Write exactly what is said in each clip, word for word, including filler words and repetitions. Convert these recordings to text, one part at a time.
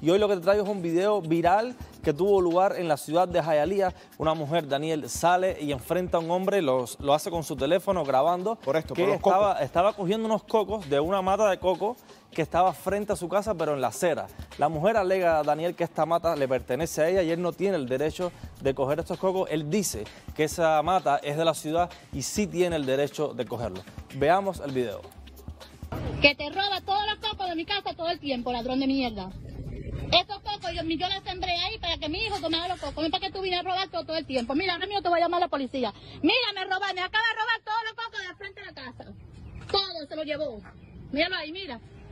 Y hoy lo que te traigo es un video viral que tuvo lugar en la ciudad de Hialeah. Una mujer, Daniel, sale y enfrenta a un hombre, los, lo hace con su teléfono grabando, por esto, que por los estaba, cocos. estaba cogiendo unos cocos de una mata de coco que estaba frente a su casa, pero en la acera. La mujer alega a Daniel que esta mata le pertenece a ella y él no tiene el derecho de coger estos cocos. Él dice que esa mata es de la ciudad y sí tiene el derecho de cogerlo. Veamos el video. Que te roba todos los cocos de mi casa todo el tiempo, ladrón de mierda. Esos cocos yo, yo los sembré ahí para que mi hijo tomara los cocos, no para que tú vienes a robar todo, todo el tiempo. Mira, ahora mismo te voy a llamar a la policía. Mira, me roba, me acaba de robar todos los cocos de frente de la casa. Todo se lo llevó. Míralo ahí, mira.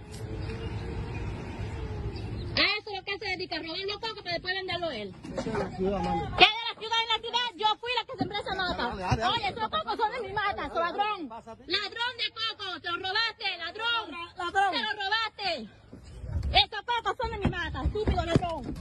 A eso es lo que se dedica, a robar los cocos para después venderlo él. ¿Qué de la ciudad, en la ciudad? Yo fui la que sembré esa mata. Dale, dale, dale. Oye, esos cocos son de mi mata, su ladrón. Ladrón de cocos, te lo robaste, ladrón. Ladrón. Te lo robaste. Esos cocos son de mi mata, estúpido ladrón.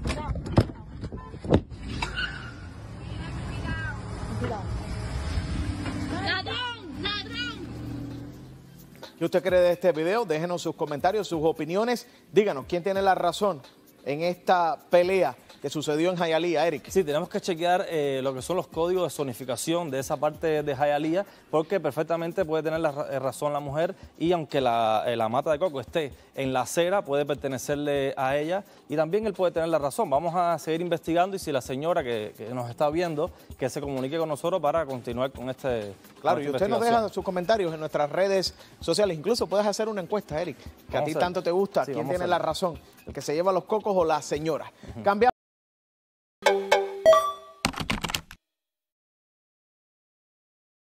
Ladrón, ladrón. ¿Qué usted cree de este video? Déjenos sus comentarios, sus opiniones. Díganos, ¿quién tiene la razón en esta pelea que sucedió en Hialeah, Eric? Sí, tenemos que chequear eh, lo que son los códigos de zonificación de esa parte de Hialeah, porque perfectamente puede tener la razón la mujer y aunque la, eh, la mata de coco esté en la acera, puede pertenecerle a ella y también él puede tener la razón. Vamos a seguir investigando y si la señora que, que nos está viendo, que se comunique con nosotros para continuar con este Claro, y usted nos deja sus comentarios en nuestras redes sociales. Incluso puedes hacer una encuesta, Eric, que vamos a ti tanto te gusta. Sí, ¿quién tiene la razón? ¿El que se lleva los cocos o la señora? Uh-huh. Cambiamos